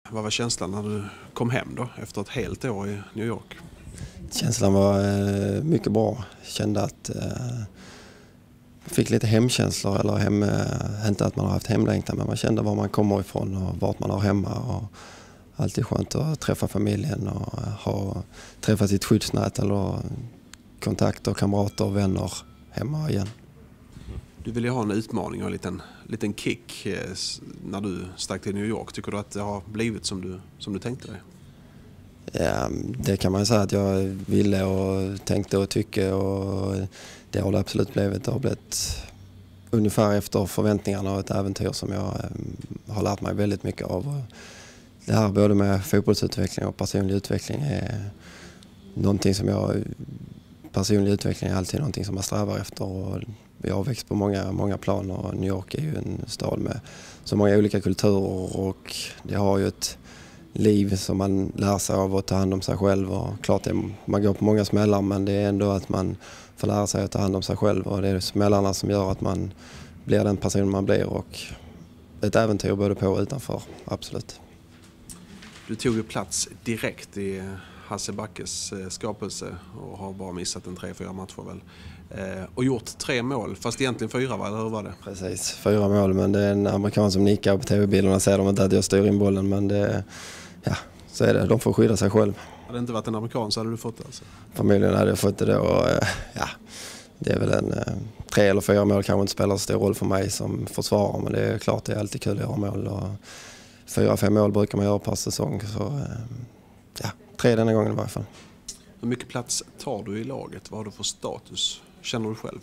Vad var känslan när du kom hem då efter ett helt år i New York? Känslan var mycket bra. Jag kände att jag fick lite hemkänslor, eller inte att man har haft hemlängtan, men man kände var man kommer ifrån och vart man har hemma. Och alltid skönt att träffa familjen och träffa sitt skyddsnät eller kontakter, kamrater och vänner hemma igen. Du ville ha en utmaning och en liten kick när du stack till New York. Tycker du att det har blivit som du tänkte dig? Ja, det kan man säga att jag ville och tänkte och tycker, och det har det absolut blivit. Det har blivit ungefär efter förväntningarna och ett äventyr som jag har lärt mig väldigt mycket av. Det här både med fotbollsutveckling och personlig utveckling är någonting som personlig utveckling är alltid någonting som man strävar efter, och jag har växt på många plan, och New York är ju en stad med så många olika kulturer, och det har ju ett liv som man lär sig av att ta hand om sig själv. Och klart man går på många smällar, men det är ändå att man får lära sig att ta hand om sig själv, och det är smällarna som gör att man blir den person man blir, och ett äventyr både på och utanför, absolut. Du tog ju plats direkt i Hasse Backes skapelse och har bara missat 3-4 matcher väl. Och gjort 3 mål, fast egentligen 4, va? Eller hur var det? Precis, 4 mål, men det är en amerikan som nickar på tv-bilderna, ser de inte att jag styr in bollen, men så är det. De får skydda sig själv. Hade det inte varit en amerikan så hade du fått det alltså? Familjen hade jag fått det då, och det är väl 3 eller 4 mål kanske inte spelar så stor roll för mig som försvarare, men det är klart det är alltid kul att göra mål, och 4-5 mål brukar man göra per säsong, så 3 denna gången i varje fall. Hur mycket plats tar du i laget? Vad har du för status? Känner du själv?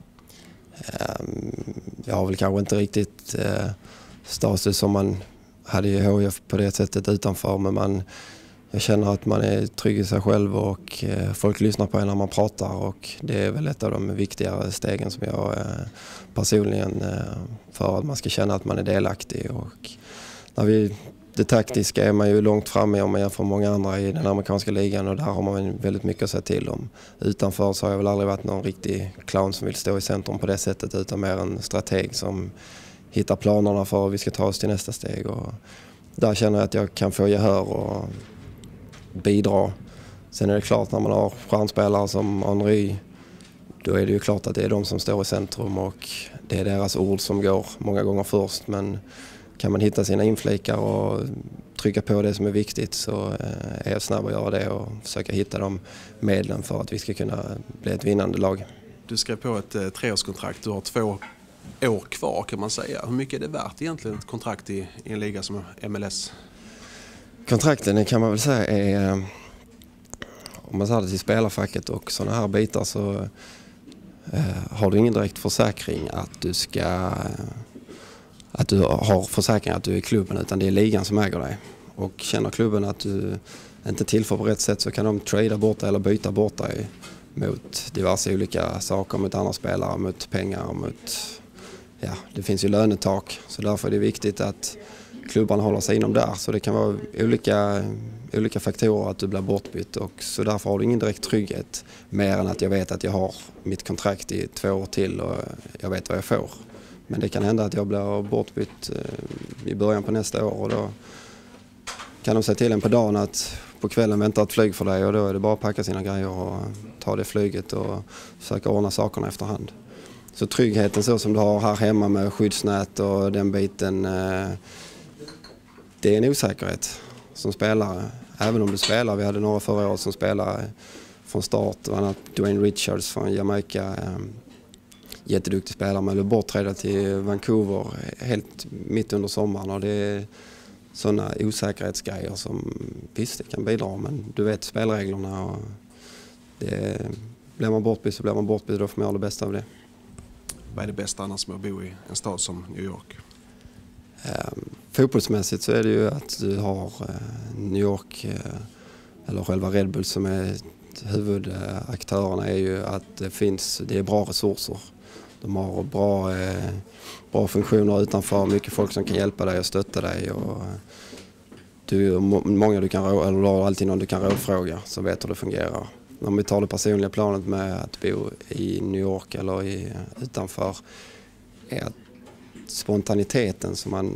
Jag har väl kanske inte riktigt status som man hade i HIF på det sättet utanför, men jag känner att man är trygg i sig själv, och folk lyssnar på en när man pratar, och det är väl ett av de viktigare stegen som jag personligen för att man ska känna att man är delaktig. Och det taktiska är man ju långt framme om man jämför många andra i den amerikanska ligan, och där har man väldigt mycket att säga till om. Utanför så har jag väl aldrig varit någon riktig clown som vill stå i centrum på det sättet, utan mer en strateg som hittar planerna för att vi ska ta oss till nästa steg. Och där känner jag att jag kan få gehör och bidra. Sen är det klart, när man har stjärnspelare som Henry, då är det ju klart att det är de som står i centrum, och det är deras ord som går många gånger först. Men kan man hitta sina inflikar och trycka på det som är viktigt, så är jag snabb att göra det och försöka hitta de medlen för att vi ska kunna bli ett vinnande lag. Du skrev på ett 3-årskontrakt. Du har 2 år kvar, kan man säga. Hur mycket är det värt egentligen ett kontrakt i en liga som MLS? Kontrakten kan man väl säga är, om man säger det till spelarfacket och sådana här bitar, så har du ingen direkt försäkring att du har försäkring att du är i klubben, utan det är ligan som äger dig. Och känner klubben att du inte tillför på rätt sätt, så kan de trada bort dig eller byta bort dig mot diverse olika saker, mot andra spelare, mot pengar, det finns ju lönetak, så därför är det viktigt att klubbarna håller sig inom där. Så det kan vara olika faktorer att du blir bortbytt, och så därför har du ingen direkt trygghet mer än att jag vet att jag har mitt kontrakt i 2 år till och jag vet vad jag får. Men det kan hända att jag blir bortbytt i början på nästa år, och då kan de säga till en på dagen att på kvällen väntar ett flyg för dig, och då är det bara att packa sina grejer och ta det flyget och försöka ordna sakerna efterhand. Så tryggheten så som du har här hemma med skyddsnät och den biten, det är en osäkerhet som spelare. Även om du spelar, vi hade några förra året som spelade från start, bland annat Dwayne Richards från Jamaica, jätteduktig spelare, men blev bortträdad till Vancouver helt mitt under sommaren, och det är sådana osäkerhetsgrejer som visst, det kan bidra, men du vet spelreglerna, och blir man bortbytt så blir man bortbytt, då får man göra det bästa av det. Vad är det bästa annars med att bo i en stad som New York? Fotbollsmässigt så är det ju att du har New York, eller själva Red Bull som är huvudaktörerna, är ju att det är bra resurser. De har bra funktioner utanför, mycket folk som kan hjälpa dig och stötta dig, och många du kan eller du har alltid någon du kan rådfråga som vet hur det fungerar. Om vi tar det personliga planet med att bo i New York eller utanför, är att spontaniteten som man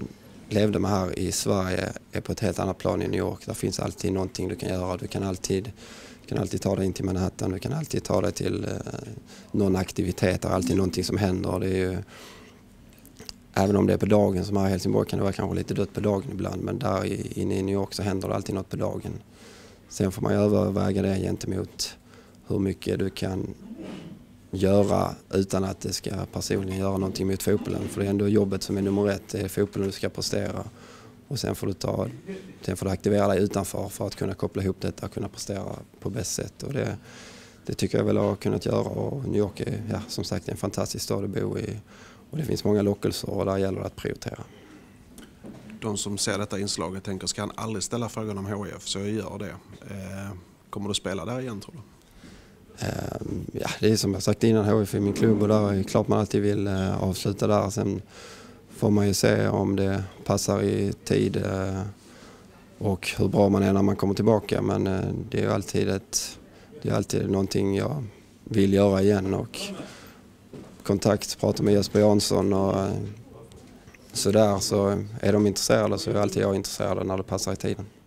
levde med här i Sverige är på ett helt annat plan i New York. Där finns alltid någonting du kan göra. Du kan alltid ta dig in till Manhattan, du kan alltid ta dig till någon aktivitet, där alltid någonting som händer. Det är ju, även om det är på dagen som här i Helsingborg kan det vara kanske lite dött på dagen ibland, men där inne i New York så händer det alltid något på dagen. Sen får man överväga det gentemot hur mycket du kan göra utan att det ska personligen göra någonting mot fotbollen. För det är ändå jobbet som är nummer ett, det är fotbollen du ska prestera. Och sen får du aktivera dig utanför för att kunna koppla ihop detta och kunna prestera på bäst sätt. Och det tycker jag väl har kunnat göra. Och New York är som sagt en fantastisk stad att bo i. Och det finns många lockelser och där gäller det att prioritera. De som ser detta inslaget tänker, ska han aldrig ställa frågan om HIF, så jag gör det. Kommer du spela där igen, tror du? Ja, det är som jag sagt innan, HIF är min klubb och där är klart man alltid vill avsluta där. Sen får man ju se om det passar i tid och hur bra man är när man kommer tillbaka. Men det är alltid någonting jag vill göra igen, och prata med Jesper Jansson och sådär, så är de intresserade så är alltid jag intresserad när det passar i tiden.